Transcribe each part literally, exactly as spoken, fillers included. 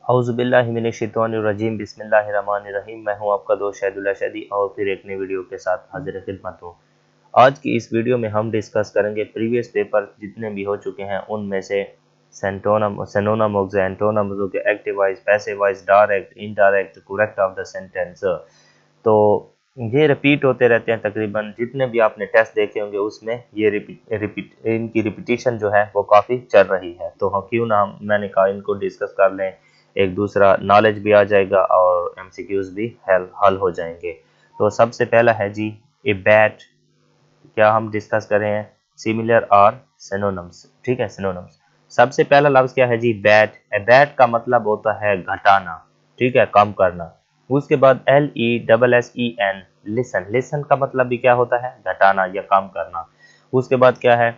औज़ुबिल्लाहिमिनश्शैतानिर्रजीम बिस्मिल्लाहिर्रहमानिर्रहीम। मैं हूं आपका दोस्त शहदुल्ला शहदी और फिर एक नई वीडियो के साथ हाजिर खिदमत हूं। आज की इस वीडियो में हम डिस्कस करेंगे प्रीवियस पेपर जितने भी हो चुके हैं उनमें से सेंटोनम सिनोनिम्स, एंटोनिम्स हो गए, active wise, passive wise, direct, indirect, correct of the sentence. तो ये रिपीट होते रहते हैं, तकरीबन जितने भी आपने टेस्ट देखे होंगे उसमें ये रिपीट रिपीट इनकी रिपीटिशन जो है वो काफ़ी चल रही है। तो हाँ, क्यों ना हम मैंने कहा इनको डिस्कस कर लें, एक दूसरा नॉलेज भी आ जाएगा और एमसीक्यूज भी हल हल हो जाएंगे। तो सबसे पहला है जी ए बैट। क्या हम डिस्कस कर रहे हैं? सिमिलर और सिनोनिम्स। ठीक है, सिनोनिम्स। सबसे पहला लफ्ज क्या है जी? बैट। ए बैट का मतलब होता है घटाना, ठीक है, कम करना। उसके बाद L E double S E N, listen. Listen का मतलब भी क्या होता है? घटाना या कम करना। उसके बाद क्या है?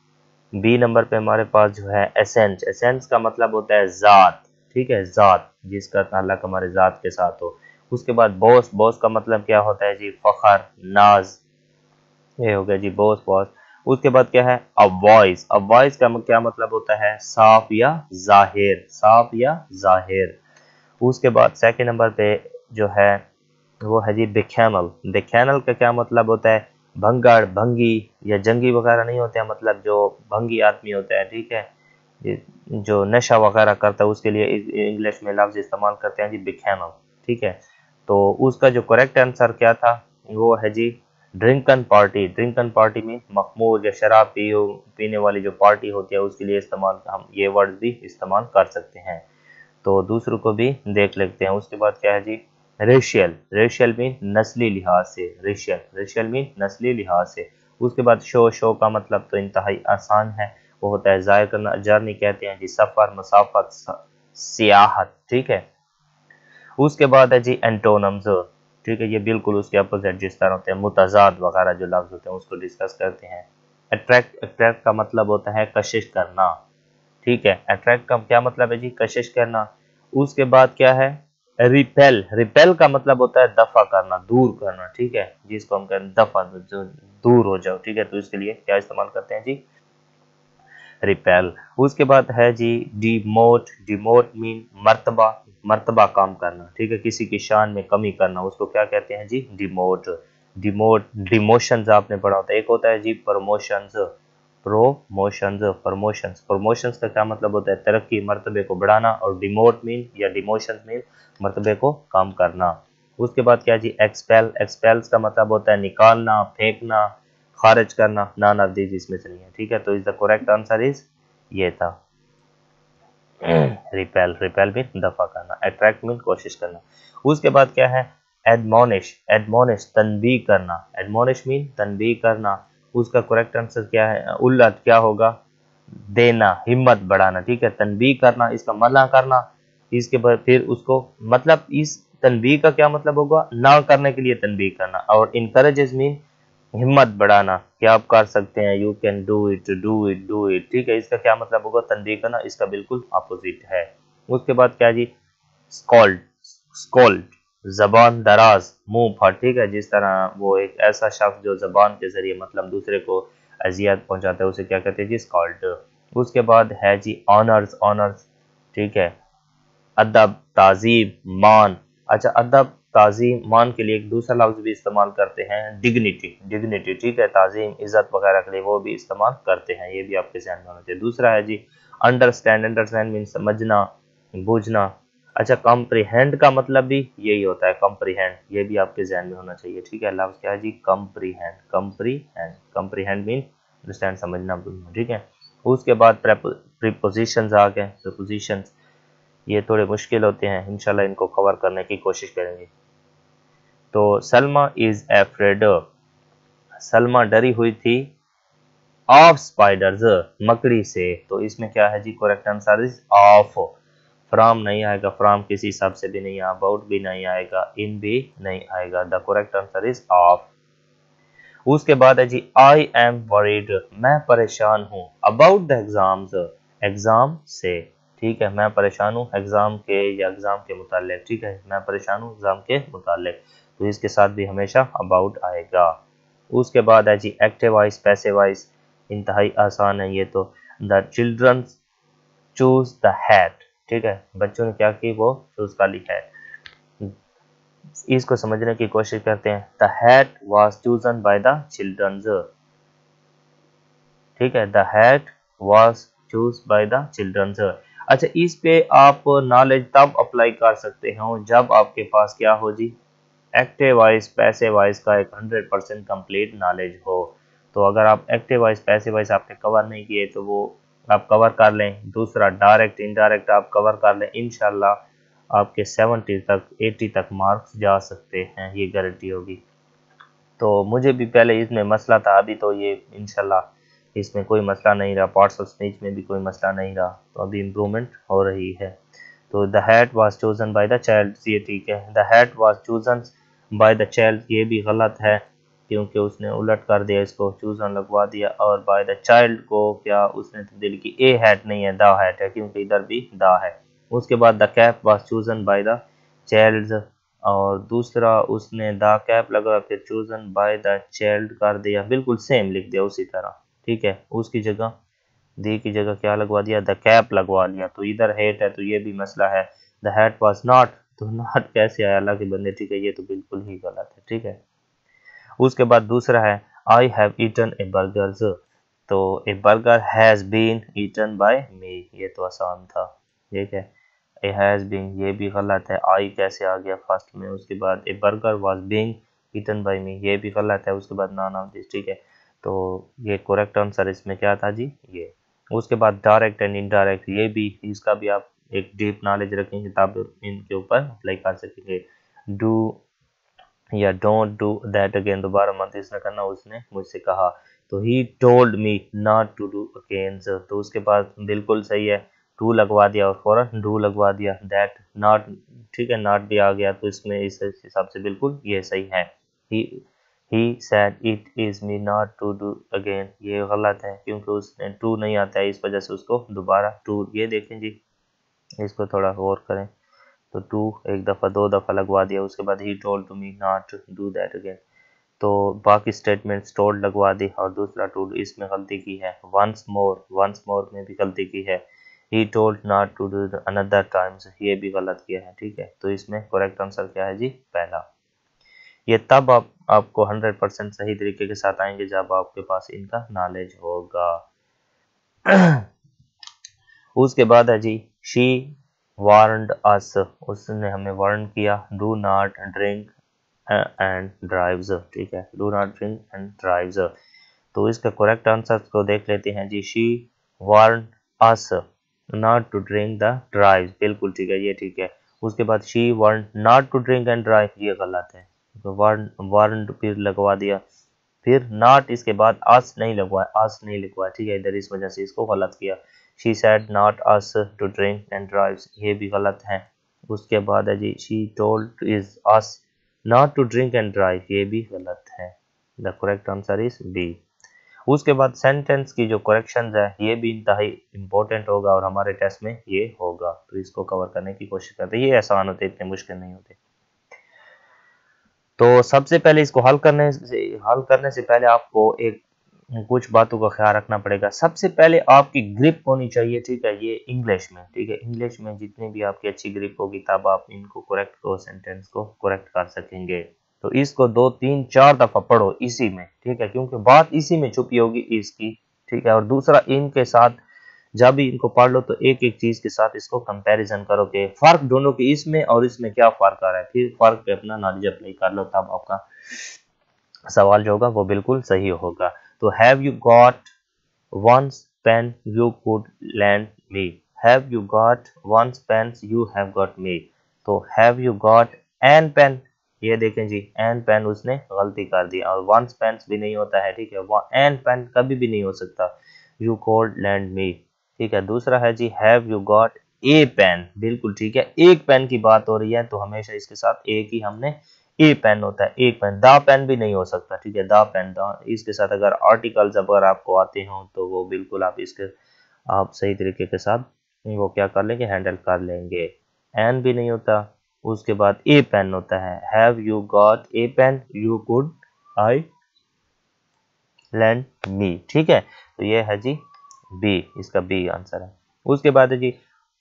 बी नंबर पे हमारे पास जो है एसेंस। एसेंस का मतलब होता है जात, ठीक है, जात, जिसका ताल्लुक हमारे जात के साथ हो। उसके बाद बॉस। बॉस का मतलब क्या होता है जी? फखर, नाज। ये हो गया जी बॉस, बॉस। उसके बाद क्या है? A voice. अ वॉइस का क्या मतलब होता है? साफ या जाहिर, साफ या जाहिर। उसके बाद सेकंड नंबर पे जो है वो है जी बिखैनल। बिखैनल का क्या मतलब होता है? भंगड़, भंगी या जंगी वगैरह नहीं होते हैं, मतलब जो भंगी आदमी होता है, ठीक है, जो नशा वगैरह करता है, उसके लिए इंग्लिश में लफ्ज इस्तेमाल करते हैं जी बिखैनल। ठीक है, तो उसका जो करेक्ट आंसर क्या था वो है जी ड्रिंकन पार्टी। ड्रिंकन पार्टी में मखमूर या शराब पियो पीने वाली जो पार्टी होती है उसके लिए इस्तेमाल हम ये वर्ड भी इस्तेमाल कर सकते हैं। तो दूसरों को भी देख लेते हैं। उसके बाद क्या है जी रेशियल। रेशियल मीन नस्ली लिहाज से। रेशियल रेशियल मीन नस्ली लिहाज से। उसके बाद शो। शो का मतलब तो इंतहाई आसान है, वो होता है जाहिर करना। जर्नी कहते हैं जी सफर, मुसाफत, सियाहत। ठीक है। उसके बाद है जी एंटोनम्स। ठीक है, ये बिल्कुल उसके अपोजिट जिस तरह होते हैं, मुतजाद वगैरह जो लफ्ज होते हैं उसको डिस्कस करते हैं। अट्रैक्ट। अट्रैक्ट का मतलब होता है कशिश करना। ठीक है, अट्रैक्ट का क्या मतलब है जी? कशिश करना। उसके बाद क्या है? रिपेल। रिपेल का मतलब होता है दफा करना, दूर करना। ठीक है, जिसको हम कहते हैं दफा, जो दूर हो जाओ। ठीक है, तो इसके लिए क्या इस्तेमाल करते हैं जी? रिपेल। उसके बाद है जी डिमोट। डिमोट मीन मर्तबा, मर्तबा कम करना। ठीक है, किसी की शान में कमी करना, उसको क्या कहते हैं जी? डिमोट। डिमोट। डिमोशंस आपने पढ़ा होता है। एक होता है जी प्रमोशंस। Promotions, promotions. प्रमोशंस का क्या मतलब होता है? तरक्की, मर्तबे को बढ़ाना। और डिमोट मीन या डिमोशंस मीन मर्तबे को कम करना। उसके बाद क्या जी एक्सपेल। एक्सपेल्स का मतलब होता है निकालना, फेंकना, खारिज करना। नॉन ऑफ दीज इसमें से नहीं है। ठीक है, तो is the correct answer is ये था रिपेल। रिपेल मीन दफा करना, अट्रैक्ट मीन कोशिश करना। उसके बाद क्या है? एडमोनिश। एडमोनिश तनबीह करना। एडमोनिश मीन तनबीह करना। उसका करेक्ट आंसर क्या है? उल्लत क्या होगा? देना, हिम्मत बढ़ाना। ठीक है, तनबीह करना, इसका मना करना। इसके बाद फिर उसको मतलब इस तनबीह का क्या मतलब होगा? ना करने के लिए तनबीह करना। और इनकरेजेस मीन हिम्मत बढ़ाना, क्या आप कर सकते हैं, you can do it, do it, do it. ठीक है, इसका क्या मतलब होगा? तनबीह करना, इसका बिल्कुल अपोजिट है। उसके बाद क्या जी स्कॉल्ड। स्कॉल्ड जबान दराज, मुंह फट। ठीक है, जिस तरह वो एक ऐसा शख्स जो जबान के जरिए मतलब दूसरे को अजियत पहुंचाता है उसे क्या कहते हैं जी? स्कॉल्ड। उसके बाद है जी ऑनर्स। ऑनर्स, ठीक है, अदब, ताजीब, मान। अच्छा, अदब, ताजीम, मान के लिए एक दूसरा लफ्ज भी इस्तेमाल करते हैं डिग्निटी। डिग्निटी, ठीक है, ताजीम, इज्जत वगैरह के लिए वो भी इस्तेमाल करते हैं। ये भी आपके ध्यान में होना चाहिए। दूसरा है जी अंडरस्टैंड। अंडरस्टैंड मीन समझना, बूझना। अच्छा, कॉम्प्रीहेंड का मतलब भी यही होता है, कॉम्प्रीहेंड। ये भी आपके ध्यान में होना चाहिए। ठीक है, लफ्ज क्या है जी? Comprehend. Comprehend. Comprehend mean understand, समझना, बूझना। ठीक है। उसके बाद प्रीपोजिशंस आ गए। प्रीपोजिशंस ये थोड़े मुश्किल होते हैं, इंशाल्लाह इनको कवर करने की कोशिश करेंगे। तो सलमा इज एफ्रेड। सलमा डरी हुई थी ऑफ स्पाइडर्स, मकड़ी से। तो इसमें क्या है जी? Correct answer is of. From नहीं आएगा, फ्रॉम किसी हिसाब से भी नहीं, अबाउट भी नहीं आएगा, इन भी नहीं आएगा। The correct answer is of. उसके बाद है जी आई एम वरीड, मैं परेशान हूँ, अबाउट द एग्जाम्स, एग्जाम से। ठीक है, मैं परेशान हूँ एग्जाम के या एग्जाम के मुतालिक। ठीक है, मैं परेशान हूँ एग्जाम के मुतालिक, तो इसके साथ भी हमेशा अबाउट आएगा। उसके बाद है जी एक्टिव वॉइस, पैसिव वॉइस, इंतहाई आसान है ये तो। The children choose the hat. ठीक है, बच्चों ने क्या की, वो चूज कर ली है। इसको समझने की कोशिश करते हैं। The hat was chosen by the childrens, ठीक है, the hat was choose by the childrens. अच्छा, इस पे आप नॉलेज तब अप्लाई कर सकते हो जब आपके पास क्या हो जी, एक्टिव वॉइस पैसिव वॉइस का एक हंड्रेड परसेंट कंप्लीट नॉलेज हो। तो अगर आप एक्टिव वॉइस पैसिव वॉइस आपने कवर नहीं किए तो वो आप कवर कर लें। दूसरा डायरेक्ट इनडायरेक्ट आप कवर कर लें, इंशाल्लाह आपके सेवेंटी तक एटी तक मार्क्स जा सकते हैं, ये गारंटी होगी। तो मुझे भी पहले इसमें मसला था, अभी तो ये इंशाल्लाह इसमें कोई मसला नहीं रहा, पार्ट्स ऑफ स्पीच में भी कोई मसला नहीं रहा, तो अभी इम्प्रूवमेंट हो रही है। तो the hat was chosen by the child, ये ठीक है। The hat was chosen by the child, ये भी गलत है क्योंकि उसने उलट कर दिया, इसको चूजन लगवा दिया। और बाय द चाइल्ड को क्या उसने तब्दील की, ए हैट नहीं है, द हैट है, क्योंकि इधर भी द है। उसके बाद the cap was chosen by the child, और दूसरा उसने द कैप लगा फिर चूजन बाय द चाइल्ड कर दिया, बिल्कुल सेम लिख दिया उसी तरह, ठीक है। उसकी जगह दी की जगह क्या लगवा दिया, द कैप लगवा लिया। तो इधर हेट है तो ये भी मसला है। द हैट वाज नॉट, तो नॉट कैसे आया अल्लाह के बंदे, ठीक है, ये तो बिल्कुल ही गलत है, ठीक है। उसके बाद दूसरा है I have eaten a burgers, तो a burger has been eaten by me, ये तो आसान था, ठीक है। ए हैज बीन ये भी गलत है, आई कैसे आ गया फर्स्ट में। उसके बाद a burger was being eaten by me, ये भी गलत है। उसके बाद नॉन ऑफ दिस, ठीक है। तो ये करेक्ट आंसर इसमें क्या था जी, ये। उसके बाद डायरेक्ट एंड इनडायरेक्ट, ये भी, इसका भी आप एक डीप नॉलेज रखेंगे तब इनके ऊपर अप्लाई कर सकेंगे। डू या डोंट डू दैट अगेन, दोबारा मत इसने करना, उसने मुझसे कहा। तो he told me not to do again, तो उसके बाद बिल्कुल सही है, टू लगवा दिया और फौरन डू लगवा दिया। दैट नॉट, ठीक है, नॉट भी आ गया तो इसमें इस हिसाब से बिल्कुल ये सही है। He he said it is me not to do again, ये गलत है क्योंकि उसने टू नहीं आता है, इस वजह से उसको दोबारा टू, ये देखें जी, इसको थोड़ा गौर करें। तो टू एक दफ़ा दो दफ़ा लगवा दिया। उसके बाद he told to me not do that again, तो बाकी स्टेटमेंट्स टोल्ड लगवा दी और दूसरा टू, इसमें गलती की है। वंस मोर, वंस मोर में भी गलती की है। He told not to do another times, ये भी गलत किया है, ठीक है। तो इसमें करेक्ट आंसर क्या है जी, पहला। ये तब आप आपको हंड्रेड परसेंट सही तरीके के साथ आएंगे जब आपके पास इनका नॉलेज होगा। उसके बाद है जी, शी वार्नड अस, उसने हमें वार्न किया। Do not drink and drives, ठीक है, do not drink and drives. तो इसका करेक्ट आंसर को देख लेते हैं जी। She warn us not to drink the drives, बिल्कुल ठीक है, ये ठीक है। उसके बाद she warn not to drink and drive, ये गलत है, वार्न वार्न फिर लगवा दिया, फिर नॉट इसके बाद अस नहीं लगवाया, अस नहीं लिखवाया, ठीक है, इधर इस वजह से इसको गलत किया। She said not us to drink and drive, ये भी गलत है। उसके बाद है जी, she told is us not to drink and drive, ये भी गलत है। The correct answer is B. उसके बाद सेंटेंस की जो करेक्शंस है ये भी इंतहाई इंपॉर्टेंट होगा और हमारे टेस्ट में ये होगा, तो इसको कवर करने की कोशिश करते हैं। ये आसान होते, इतने मुश्किल नहीं होते। तो सबसे पहले इसको हल करने से हल करने से पहले आपको एक कुछ बातों का ख्याल रखना पड़ेगा। सबसे पहले आपकी ग्रिप होनी चाहिए, ठीक है, ये इंग्लिश में, ठीक है, इंग्लिश में जितनी भी आपकी अच्छी ग्रिप होगी तब आप इनको करेक्ट को सेंटेंस को करेक्ट कर सकेंगे। तो इसको दो तीन चार दफा पढ़ो इसी में, ठीक है, क्योंकि बात इसी में छुपी होगी इसकी, ठीक है। और दूसरा, इनके साथ जब भी इनको पढ़ लो तो एक एक चीज के साथ इसको कंपैरिजन करो कि फर्क ढूंढो कि इसमें और इसमें क्या फर्क आ रहा है, फिर फर्क पे अपना नॉलेज अप्लाई कर लो, तब आपका सवाल जो होगा वो बिल्कुल सही होगा। तो have you got one's pen you could land me, have you got one's pen you have got me. तो have you got an pen, ये देखें जी, एन पेन उसने गलती कर दी, और वंस पेन भी नहीं होता है, ठीक है, वो एन पेन कभी भी नहीं हो सकता। यू कोल्ड लैंड मी, ठीक है। दूसरा है जी, have you got a pen, बिल्कुल ठीक है, एक पेन की बात हो रही है तो हमेशा इसके साथ एक ही हमने ए पेन होता है, एक पेन, दा पेन भी नहीं हो सकता, ठीक है, दा पेन, दा, इसके साथ अगर आर्टिकल्स अगर आपको आते हो तो वो बिल्कुल आप इसके आप सही तरीके के साथ वो क्या कर लेंगे, हैंडल कर लेंगे। एन भी नहीं होता। उसके बाद ए पेन होता है, have you got a pen you could I land me, ठीक है। तो ये है जी बी, इसका बी आंसर है। उसके बाद है जी,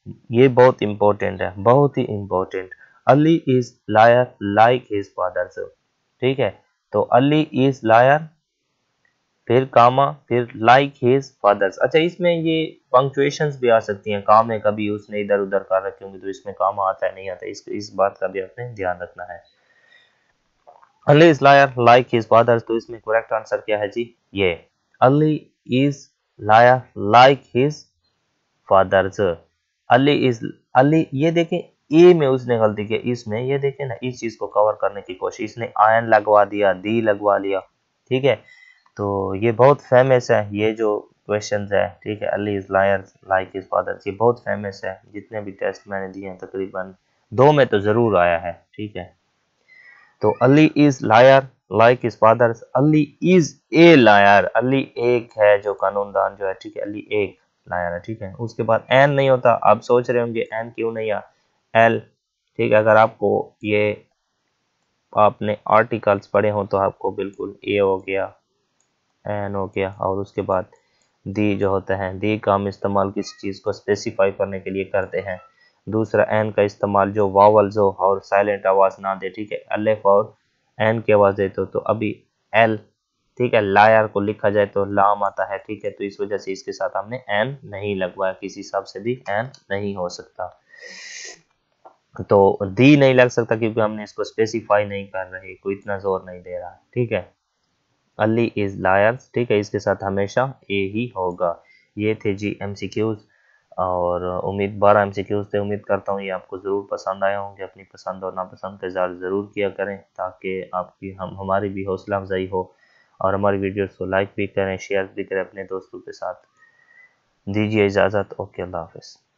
ये बहुत इंपॉर्टेंट है, बहुत ही important. Ali is liar like his fathers, ठीक है। तो अली इज लायर, फिर कामा, फिर लाइक हिज फादर्स। अच्छा, इसमें ये पंक्चुएशंस भी आ सकती हैं, काम है कभी उसने इधर उधर कर रखे होंगे तो इसमें कामा आता है नहीं आता, इस इस बात का भी आपने ध्यान रखना है। Ali is liar like his fathers, तो इसमें करेक्ट आंसर क्या है जी? ये Ali is liar like his fathers. Ali is, Ali, ये देखें ए में उसने गलती की, इसमें ये देखें ना, इस चीज को कवर करने की कोशिश, इसने आयन लगवा दिया, दी लगवा लिया, ठीक है। तो ये बहुत फेमस है ये जो क्वेश्चंस है, ठीक है। Ali is liar like his father, ये बहुत फेमस है, जितने भी टेस्ट मैंने दिए हैं तकरीबन दो में तो जरूर आया है, ठीक है। तो Ali is liar like his father, Ali is a liar, Ali एक है जो कानूनदान जो है, ठीक है, अली एक लायर है, ठीक है। उसके बाद एन नहीं होता, आप सोच रहे होंगे एन क्यों नहीं आ, एल, ठीक है। अगर आपको ये आपने आर्टिकल्स पढ़े हो तो आपको बिल्कुल ए हो गया, एन हो गया, और उसके बाद दी जो होता है, दी का हम इस्तेमाल किसी चीज़ को स्पेसिफाई करने के लिए करते हैं। दूसरा एन का इस्तेमाल जो वावल्स हो और साइलेंट आवाज़ ना दे, ठीक है, अलिफ और एन की आवाज़ देते हो, तो अभी एल, ठीक है। लायर को लिखा जाए तो लाम आता है, ठीक है, तो इस वजह से इसके साथ हमने एन नहीं लगवाया, किसी हिसाब से भी एन नहीं हो सकता। तो दी नहीं लग सकता क्योंकि हमने इसको स्पेसिफाई नहीं कर रहे, कोई इतना जोर नहीं दे रहा, ठीक है। अली इज लायर्स, ठीक है, इसके साथ हमेशा ए ही होगा। ये थे जी एमसीक्यूज, और उम्मीद बारह एमसीक्यूज थे। उम्मीद करता हूँ ये आपको ज़रूर पसंद आए होंगे। अपनी पसंद और नापसंद का इज़हार ज़रूर किया करें ताकि आपकी हम हमारी भी हौसला अफजाई हो, और हमारी वीडियोस को लाइक भी करें, शेयर भी करें अपने दोस्तों के साथ। दीजिए इजाज़त, ओके, अल्लाह हाफ़िज़।